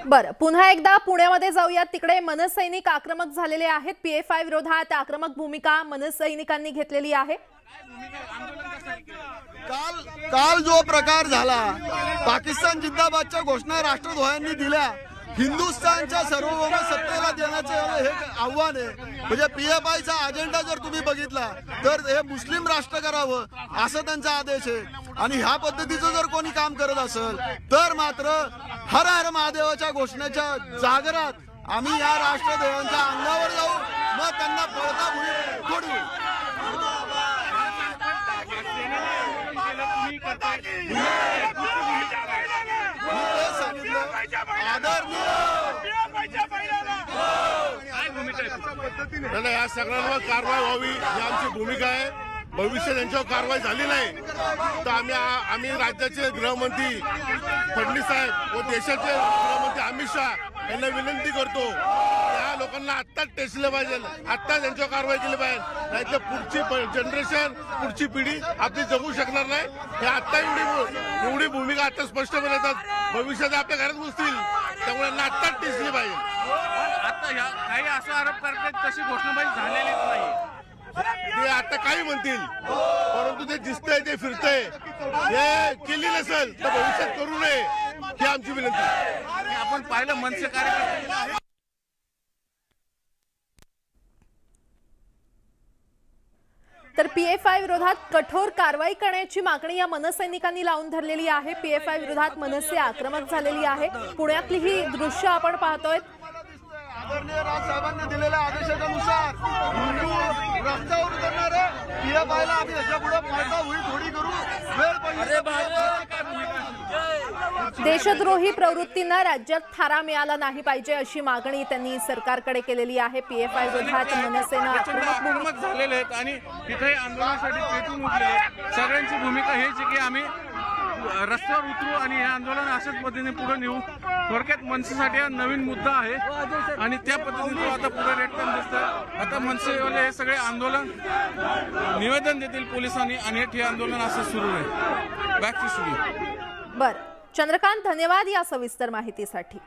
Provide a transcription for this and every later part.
बरं, पुन्हा एकदा पुण्यामध्ये जाऊयात. तिकडे मनसैनिक आक्रमक झालेले आहेत. PFI विरोधात आक्रमक भूमिका मनसैनिकांनी घेतलेली आहे. काल जो प्रकार झाला, पाकिस्तान जिंदाबादच्या घोषणा राष्ट्रध्वजांनी दिल्या, हिंदुस्थानच्या सार्वभौम सत्तेला देण्याचे हे आव्हान आहे. म्हणजे PFIचा अजेंडा जर तुम्ही बघितला तर हे मुस्लिम राष्ट्र करावं असं त्यांचा आदेश आहे. आणि ह्या पद्धतीचं जर कोणी काम करत असेल तर मात्र हर हर महादेवाच्या घोषणेच्या जागरात आम्ही या राष्ट्रध्वजांच्या अंगावर जाऊ, मग त्यांना पळता थोडी या सगळ्यांवर कारवाई व्हावी ही आमची भूमिका आहे. भविष्यात त्यांच्यावर कारवाई झाली नाही तर आम्ही राज्याचे गृहमंत्री फडणवीस साहेब व देशाचे गृहमंत्री अमित शहा यांना विनंती करतो, या लोकांना आत्ताच टेचलं पाहिजे, आत्ताच त्यांच्यावर कारवाई केली पाहिजे, नाही तर पुढची जनरेशन, पुढची पिढी आपली जगू शकणार नाही. हे आत्ता एवढी भूमिका आता स्पष्टपणे येतात, भविष्यात आपल्या घरात घुसतील, त्यामुळे यांना आत्ताच टेचली पाहिजे. आता काही असं आरोप करतात तशी घोषणाबाजी झालेलीच नाही. ते आता काही म्हणतील, परंतु ते दिसतंय, ते फिरतंय, हे केली नसेल तर भविष्यात करू नये ही आमची विनंती. आपण पाहिलं मनसे कार्यकर्ते तर PFI विरोधात कठोर कारवाई करण्याची मागणी या मनसैनिकांनी लावून धरलेली आहे. PFI विरोधात मनसे आक्रमक झालेली आहे. पुण्यातली ही दृश्य आपण पाहतोय. आदरणीय राजसाहेबांनी दिलेल्या आदेशानुसार हिंदू रस्त्यावर उतरणारे PFIला आम्ही याच्यापुढे फायदा होईल थोडी करू, वेळ देशद्रोही प्रवृत्तींना राज्यात थारा मिळाला नाही पाहिजे अशी मागणी त्यांनी सरकारकडे केलेली आहे. PFI विरोधात मनसेनं आक्रमक झालेले आहेत आणि तिथे आंदोलनासाठी पेटून उठले. सगळ्यांची भूमिका हेच आहे की आम्ही रस्त्यावर उतरू आणि हे आंदोलन अशाच पद्धतीने पुढे नेऊ. थोडक्यात मनसेसाठी हा नवीन मुद्दा आहे आणि त्या पद्धतीने तो आता पुढे रेटताना दिसतोय. आता मनसेवाले हे सगळे आंदोलन निवेदन देतील पोलिसांनी आणि हे आंदोलन असं सुरू आहे. Back to studio. बरं, चंद्रकांत, धन्यवाद या सविस्तर माहितीसाठी.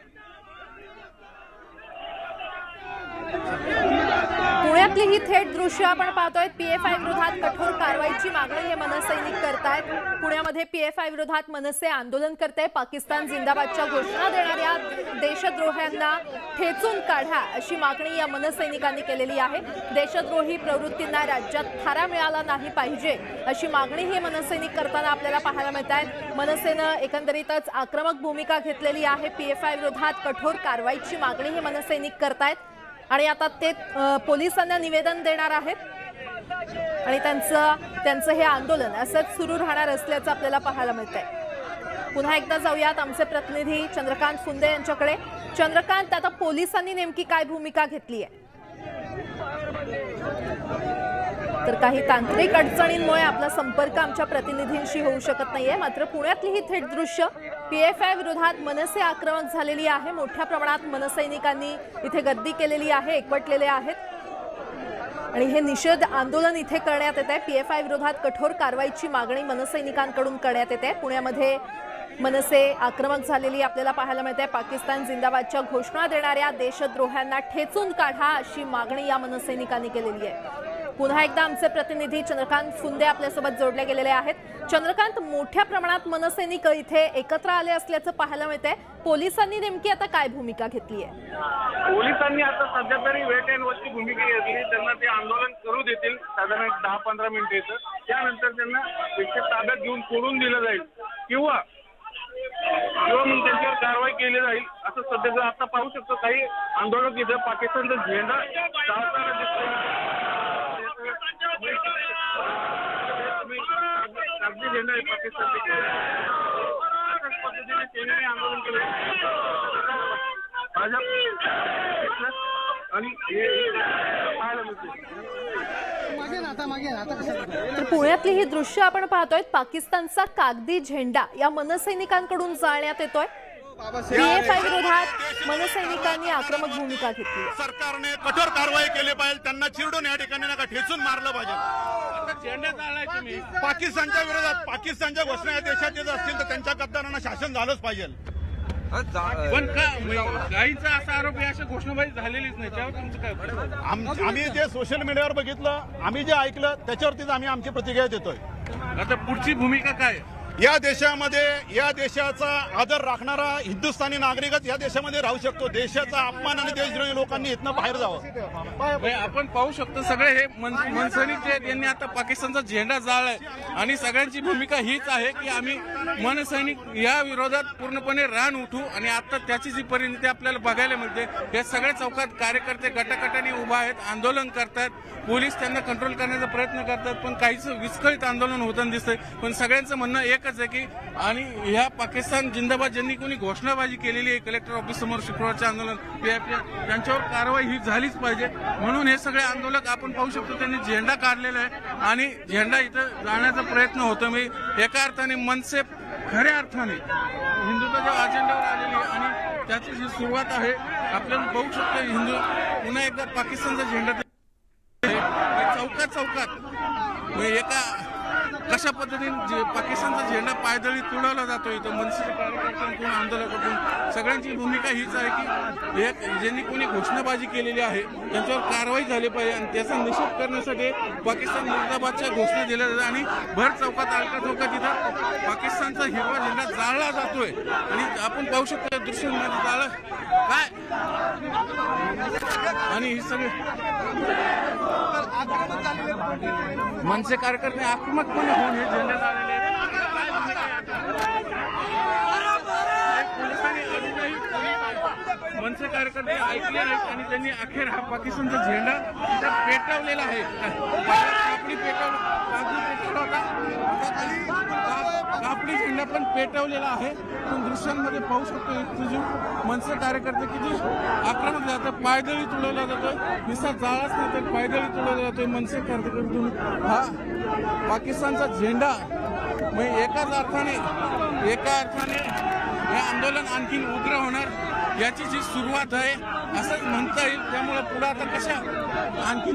पुण्यातली ही थेट दृश्य आपण पाहतोय. PFI विरोधात कठोर कारवाईची मागणी हे मनसैनिक करतायत. पुण्यामध्ये PFI विरोधात मनसे आंदोलन करते. पाकिस्तान जिंदाबादच्या घोषणा देणाऱ्या देशद्रोह्यांना ठेचून काढा अशी मागणी या मनसैनिकांनी केलेली आहे. देशद्रोही प्रवृत्तींना राज्यात थारा मिळाला नाही पाहिजे अशी मागणी हे मनसैनिक करताना आपल्याला पाहायला मिळत आहेत. मनसेनं एकंदरीतच आक्रमक भूमिका घेतलेली आहे. PFI विरोधात कठोर कारवाईची मागणी हे मनसैनिक करतायत आणि आता ते पोलिसांना निवेदन देणार आहेत आणि त्यांचं हे आंदोलन असंच सुरू राहणार असल्याचं आपल्याला पाहायला मिळतंय. पुन्हा एकदा जाऊयात आमचे प्रतिनिधी चंद्रकांत फुंदे यांच्याकडे. चंद्रकांत, आता पोलिसांनी नेमकी काय भूमिका घेतली आहे? तर काही तांत्रिक अडचणींमुळे आपला संपर्क आमच्या प्रतिनिधींशी होऊ शकत नाहीये. मात्र पुण्यातली ही थेट दृश्य, PFI विरोधात मनसे आक्रमक झालेली आहे. मोठ्या प्रमाणात मनसैनिकांनी इथे गर्दी केलेली आहे, एकवटलेले आहेत आणि हे निषेध आंदोलन इथे करण्यात येत आहे. PFI विरोधात कठोर कारवाईची मागणी मनसैनिकांकडून करण्यात येते. पुण्यामध्ये मनसे आक्रमक झालेली आपल्याला पाहायला मिळते. पाकिस्तान जिंदाबादच्या घोषणा देणाऱ्या देशद्रोह्यांना ठेचून काढा अशी मागणी या मनसैनिकांनी केलेली आहे. पुन्हा एकदा आमचे प्रतिनिधी चंद्रकांत फुंदे आपल्यासोबत जोडले गेलेले आहेत. चंद्रकांत, मोठ्या प्रमाणात मनसैनिक इथे एकत्र आले असल्याचं पाहायला मिळतंय. पोलिसांनी नेमकी आता काय भूमिका घेतली आहे? पोलिसांनी आता सध्या तरी वेट अँड वॉचची भूमिका घेतली. त्यांना ते आंदोलन करू देतील साधारण 10-15 मिनिटाचं. त्यानंतर त्यांना ताब्यात घेऊन सोडून दिलं जाईल किंवा मग त्यांच्यावर कारवाई केली जाईल असं सध्या आता पाहू शकतो. काही आंदोलक इथं पाकिस्तानचा झेंडा चालताना दिसतो. अगदी झेंडा आहे पाकिस्तानचे. अशाच पद्धतीने सेनेने आंदोलन केलं आणि पाहायला मिळते. तर पुण्यातली ही दृश्य आपण पाहतोय. पाकिस्तानचा कागदी झेंडा या मनसैनिकांकडून जाळण्यात येतोय. PFI विरोधात मनसैनिकांनी आक्रमक भूमिका घेतली. सरकारने कठोर कारवाई केली पाहिजे. त्यांना चिरडून या ठिकाणी नका ठेचून मारलं पाहिजे. पाकिस्तानच्या विरोधात पाकिस्तानच्या घोषणा या देशात येत असतील तर त्यांच्या गद्दारांना शासन झालंच पाहिजे. पण काहींचा असा आरोप आहे अशा घोषणाबाजी झालेलीच नाही, त्यावर तुमचं काय म्हणणं? आम्ही जे सोशल मीडियावर बघितलं, आम्ही जे ऐकलं त्याच्यावरतीच आम्ही आमची प्रतिक्रिया देतोय. आता पुढची भूमिका काय? या देशामध्ये या देशाचा आदर राखणारा हिंदुस्थानी नागरिकच या देशामध्ये राहू शकतो. देशाचा अपमान आणि देशद्रोही लोकांनी इथनं बाहेर जावं. आपण पाहू शकतो सगळे हे मनसैनिक जे आहेत, यांनी आता पाकिस्तानचा झेंडा जाळलाय आणि सगळ्यांची भूमिका हीच आहे की आम्ही मनसैनिक या विरोधात पूर्णपणे रान उठू. आणि आता त्याची जी परिणती आपल्याला बघायला मिळते, हे सगळे चौकात कार्यकर्ते गटागटाने उभा आहेत, आंदोलन करतात. पोलीस त्यांना कंट्रोल करण्याचा प्रयत्न करतात, पण काहीच विस्कळीत आंदोलन होताना दिसतंय. पण सगळ्यांचं म्हणणं एकच आहे की आणि ह्या पाकिस्तान जिंदाबाद ज्यांनी कोणी घोषणाबाजी केलेली आहे कलेक्टर ऑफिस समोर शुक्रवारचे आंदोलन, त्यांच्यावर कारवाई ही झालीच पाहिजे. म्हणून हे सगळे आंदोलक आपण पाहू शकतो त्यांनी झेंडा काढलेला आहे आणि झेंडा इथं जाण्याचा प्रयत्न होतो. मी एका अर्थाने मनसे खऱ्या अर्थाने हिंदुत्वाच्या अजेंड्यावर आलेली आहे आणि त्याची जी सुरुवात आहे आपल्याला पाहू शकतो. हिंदू पुन्हा एकदा पाकिस्तानचा झेंडा चौकात एका कशा पद्धतीने पाकिस्तानचा झेंडा पायदळी तुडवला जातो. इथं मनसेच्या कार्यकर्त्यांकडून आंदोलकांकडून सगळ्यांची भूमिका हीच आहे की एक ज्यांनी कोणी घोषणाबाजी केलेली आहे त्यांच्यावर कारवाई झाली पाहिजे आणि त्याचा निषेध करण्यासाठी पाकिस्तान जिंदाबादच्या घोषणा दिल्या जातात आणि भर चौकात अलका चौकात इथं पाकिस्तानचा हिरवा झेंडा जाळला जातोय आणि आपण पाहू शकतो दृश्यांमध्ये जाळलं काय आणि ही सगळे मनसे कार्यकर्ते आक्रमकपणे होऊन हे झेंडे जाळलेले आहेत. पोलिसांनी अजूनही मनसे कार्यकर्ते ऐकले नाहीत आणि त्यांनी अखेर हा पाकिस्तानचा झेंडा तिथं पेटवलेला आहे. कापडी पेटवला होता, कापडी झेंडा पण पेटवलेला आहे. पण दृश्यांमध्ये पाहू शकतो तुझे मनसे कार्यकर्ते किती आक्रमक जातात. पायदळी तुडवला जातोय, निसा जाळाच नाही तर पायदळी तुडवला जातोय. मनसे कार्यकर्ते हा पाकिस्तानचा झेंडा म्हणजे एका अर्थाने हे आंदोलन आणखी उग्र होणार याची जी सुरुवात आहे असंच म्हणता येईल. त्यामुळे पुढे आता कशा आणखी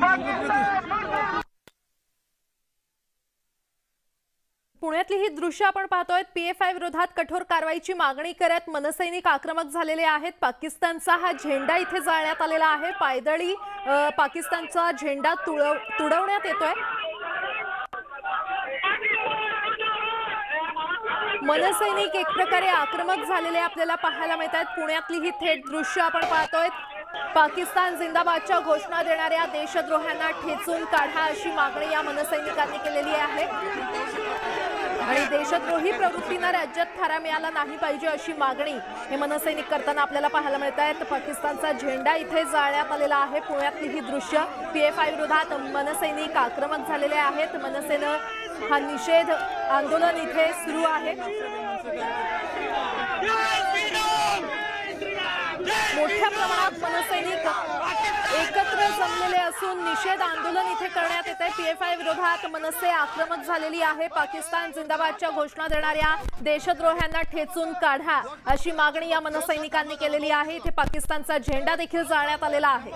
पुण्यातली ही दृश्य आपण पाहतोय. PFI विरोधात कठोर कारवाईची मागणी करत मनसैनिक आक्रमक झालेले आहेत. पाकिस्तानचा हा झेंडा इथे जाळण्यात आलेला आहे. पायदळी पाकिस्तानचा झेंडा तुडवण्यात येतोय. मनसैनिक एक प्रकारे आक्रमक झालेले आपल्याला पाहायला मिळत आहेत. पुण्यातली ही थेट दृश्य आपण पाहतोय. पाकिस्तान जिंदाबादच्या घोषणा देणाऱ्या देशद्रोह्यांना ठेचून काढा अशी मागणी या मनसैनिकांनी केलेली आहे आणि देशद्रोही प्रवृत्तींना राज्यात थारा मिळाला नाही पाहिजे अशी मागणी हे मनसैनिक करताना आपल्याला पाहायला मिळत आहेत. पाकिस्तानचा झेंडा इथे जाळण्यात आलेला आहे. पुण्यातली ही दृश्य. PFI विरोधात मनसैनिक आक्रमक झालेले आहेत. मनसेनं हा निषेध आंदोलन इथे सुरू आहे. मोठ्या प्रमाणात मनसैनिक एकत्र जमलेले असून निषेध आंदोलन इथे करण्यात येते. PFI विरोधात मनसे आक्रमक झालेली आहे. पाकिस्तान जिंदाबादच्या घोषणा देणाऱ्या देशद्रोह्यांना ठेचून काढा अशी मागणी या मनसैनिकांनी केलेली आहे. इथे पाकिस्तानचा झेंडा देखील जाळण्यात आलेला आहे.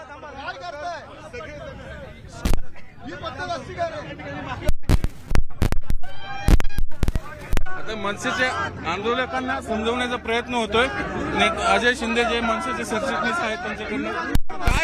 आता मनसेच्या आंदोलकांना समजवण्याचा प्रयत्न होतोय. अजय शिंदे जे मनसेचे सरचिटणीस आहेत त्यांच्याकडून काय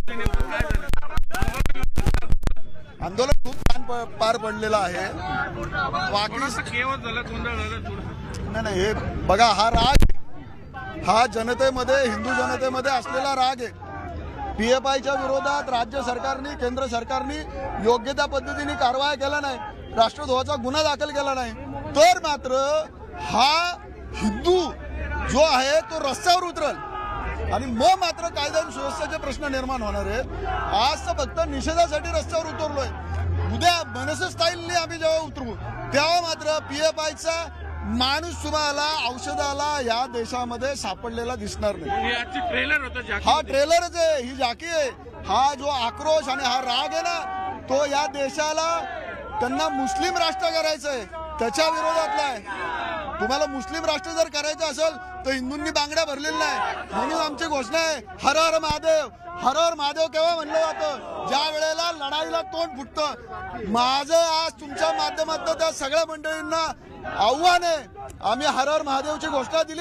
आंदोलन खूप छान पार पडलेलं आहे. केवळ झालं गोंधळ झालं नाही हे बघा, हा राग हा जनतेमध्ये हिंदू जनतेमध्ये असलेला राग आहे. PFIच्या विरोधात राज्य सरकारने केंद्र सरकारने योग्य त्या पद्धतीने कारवाई केला नाही, राष्ट्रद्रोहाचा गुन्हा दाखल केला नाही, तर मात्र हा हिंदू जो आहे तो रस्त्यावर उतरल आणि मग मात्र कायदा आणि सुव्यवस्थेचे प्रश्न निर्माण होणार आहेत. आज तर फक्त निषेधासाठी रस्त्यावर उतरलोय. उद्या मनसे स्टाईलने आम्ही जेव्हा उतरू तेव्हा मात्र PFIचा माणूस तुम्हाला औषधाला या देशामध्ये सापडलेला दिसणार नाही. ट्रेलर होतं, हा ट्रेलरच आहे, ही झाकी आहे. हा जो आक्रोश आणि हा राग आहे ना तो या देशाला त्यांना मुस्लिम राष्ट्र करायचंय त्याच्या विरोधातला आहे. तुम्हाला मुस्लिम राष्ट्र जर करायचं असेल तर हिंदूंनी बांगड्या भरलेल्या नाही. म्हणून आमची घोषणा आहे हर हर महादेव. हर हर महादेव केव्हा म्हणलं जातं? ज्या वेळेला लढाईला तोंड फुटतं. माझं आज तुमच्या माध्यमातून त्या सगळ्या मंडळींना आव्हान आहे. आम्ही हर हर महादेवची घोषणा दिली आहे.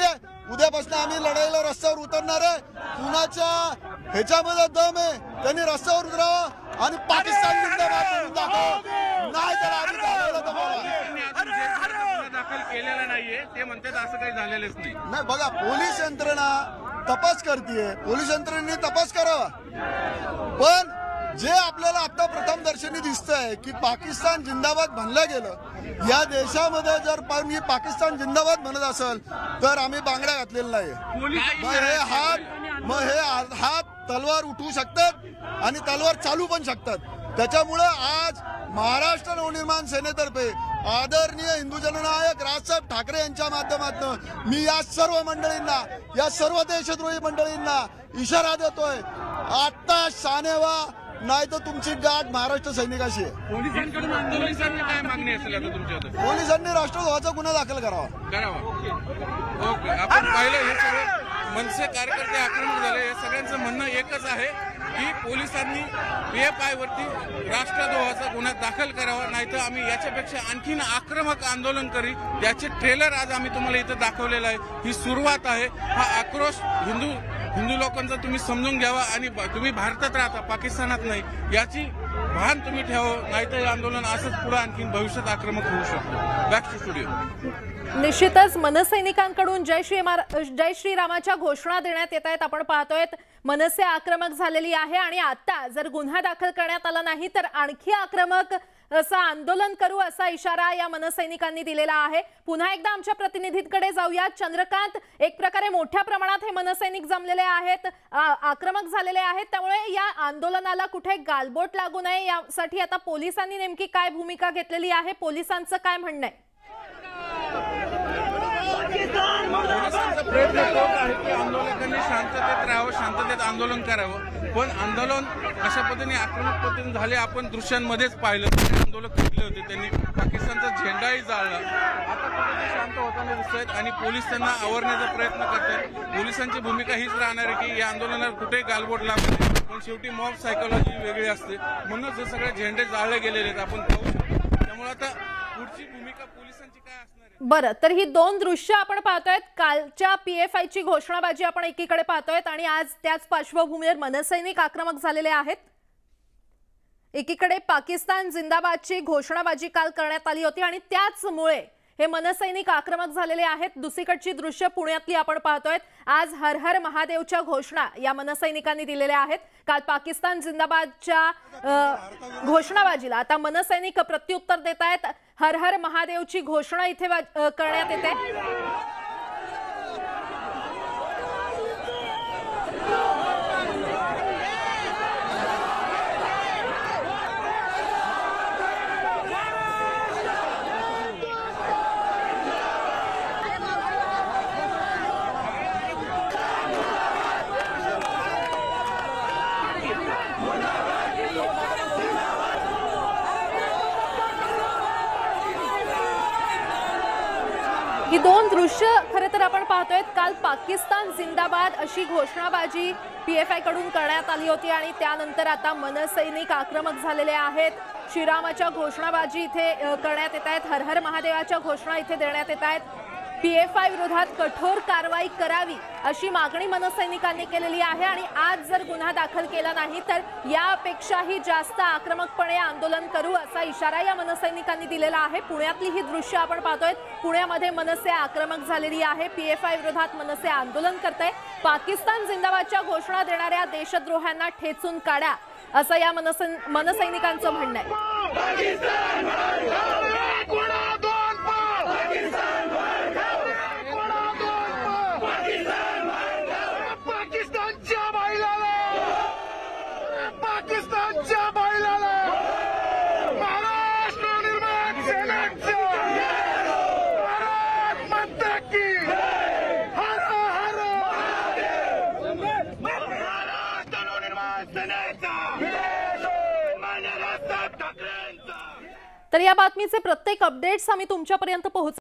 उद्यापासून आम्ही लढाईला रस्त्यावर उतरणार आहे. कुणाच्या ह्याच्यामध्ये दम आहे त्यांनी रस्त्यावर उतरावं आणि पाकिस्तान जिंदाबाद म्हणून दाखव, नाही तर आम्ही दाखवलं तर दाखल केलेला नाहीये ते म्हणतात, असं काही झालेलंच नाही. नाही. बघा, पोलीस यंत्रणा तपास करते, पोलीस यंत्रणेने तपास करावा. पण जे आपल्याला आता प्रथम दर्शनी दिसतंय की पाकिस्तान जिंदाबाद म्हणलं गेलं, या देशामध्ये जर मी पाकिस्तान जिंदाबाद म्हणत असेल तर आम्ही बांगड्या घातलेल्या नाही. मग हे हात तलवार उठवू शकतात आणि तलवार चालू पण शकतात. त्याच्यामुळे आज महाराष्ट्र नवनिर्माण सेनेतर्फे आदरणीय हिंदू जननायक राजसाहेब ठाकरे यांच्या माध्यमातून मी या सर्व मंडळींना, या सर्व देशद्रोही मंडळींना इशारा देतोय, आता शाने व्हा, नाही तर तुमची गाठ महाराष्ट्र सैनिकाशी आहे. पोलिसांकडून पोलिसांनी काय मागणी असेल आता तुमच्या? पोलिसांनी राष्ट्रद्रोहाचा गुन्हा दाखल करावा. ओके. आपण पाहिलं हे सगळं मनसे कार्यकर्ते आक्रमक झाले. हे सगळ्यांचं म्हणणं एकच आहे की पोलिसांनी PFI वरती राष्ट्रद्रोहाचा गुन्हा दाखल करावा, नाहीतर आम्ही याच्यापेक्षा आणखीन आक्रमक आंदोलन करी. याचे ट्रेलर आज आम्ही तुम्हाला इथं दाखवलेलं आहे. ही सुरुवात आहे. हा आक्रोश हिंदू लोकांचा तुम्ही समजून घ्यावा आणि तुम्ही भारतात राहता, पाकिस्तानात नाही, याची भान तुम्ही ठेवावं, नाहीतर हे आंदोलन असंच पुढे आणखीन भविष्यात आक्रमक होऊ शकतो. Back to studio. निश्चितच मनसैनिकांकडून जय श्रीरामाच्या घोषणा देण्यात येत आहेत. आपण पाहतोय मनसे आक्रमक झालेली आहे आणि आता जर गुन्हा दाखल करण्यात आला नाही तर आणखी आक्रमक असं आंदोलन करू असा इशारा या मनसैनिकांनी दिलेला आहे. पुन्हा एकदा आमच्या प्रतिनिधींकडे जाऊया. चंद्रकांत, एक प्रकारे मोठ्या प्रमाणात हे मनसैनिक जमलेले आहेत, आक्रमक झालेले आहेत, त्यामुळे या आंदोलनाला कुठे गालबोट लागू नये यासाठी आता पोलिसांनी नेमकी काय भूमिका घेतलेली आहे, पोलिसांचं काय म्हणणं आहे? पोलिसांचा प्रयत्न होत आहे की आंदोलकांनी शांततेत राहावं, शांततेत आंदोलन करावं, पण आंदोलन कशा पद्धतीने आक्रमक पद्धतीने झाले आपण दृश्यांमध्येच पाहिलं. आंदोलक कुठले होते, त्यांनी पाकिस्तानचा झेंडाही जाळला. आता कुठे शांत होताना दिसत आहेत आणि पोलीस त्यांना आवरण्याचा प्रयत्न करतात. पोलिसांची भूमिका हीच राहणार आहे की या आंदोलनात कुठेही गालबोट लागू नये, पण शेवटी मॉब सायकोलॉजी वेगळी असते, म्हणूनच हे सगळे झेंडे जाळले गेलेले आहेत आपण पाहू शकतो. त्यामुळे आता पुढची भूमिका पोलिसांची काय असणार आहे? बरं, तर ही दोन दृश्य आपण पाहतोय. कालच्या PFI ची घोषणाबाजी आपण एकीकडे पाहतोय आणि आज त्याच पार्श्वभूमीवर मनसैनिक आक्रमक झालेले आहेत. एकीकडे पाकिस्तान जिंदाबादची घोषणाबाजी काल करण्यात आली होती आणि त्याचमुळे हे मनसैनिक आक्रमक झालेले आहेत. दुसरीकडची दृश्य पुण्यातली आपण पाहतोय. आज हर हर महादेवच्या घोषणा या मनसैनिकांनी दिलेल्या आहेत. काल पाकिस्तान जिंदाबादच्या घोषणाबाजीला आता मनसैनिक प्रत्युत्तर देत आहेत. हर हर महादेवची घोषणा इथे करण्यात येते. ही दोन दृश्य खरे तर आपण पाहतोय. काल पाकिस्तान जिंदाबाद अशी घोषणाबाजी PFI कडून करण्यात आली होती आणि त्यानंतर आता मनसैनिक आक्रमक झालेले आहेत. श्रीरामाच्या घोषणाबाजी इथे करण्यात येत आहेत. हर हर महादेवाच्या घोषणा इथे देण्यात येत आहेत. PFI विरोधात कठोर कारवाई करावी अशी मागणी मनसैनिकांनी केलेली आहे आणि आज जर गुन्हा दाखल केला नाही तर यापेक्षाही जास्त आक्रमकपणे आंदोलन करू असा इशारा या मनसैनिकांनी दिलेला आहे. पुण्यातली ही दृश्य आपण पाहतोय. पुण्यामध्ये मनसे आक्रमक झालेली आहे. PFI विरोधात मनसे आंदोलन करते. पाकिस्तान जिंदाबादच्या घोषणा देणाऱ्या देशद्रोह्यांना ठेचून काढा असं या मनसैनिकांचं म्हणणं आहे. तर या बातमीचे प्रत्येक अपडेट्स आम्ही तुमच्यापर्यंत पोहोच